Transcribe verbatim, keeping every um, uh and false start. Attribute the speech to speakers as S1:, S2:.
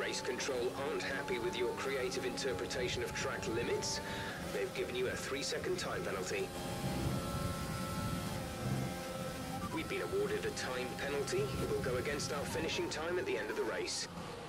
S1: Race Control aren't happy with your creative interpretation of track limits, they've given you a three-second time penalty. We've been awarded a time penalty. It will go against our finishing time at the end of the race.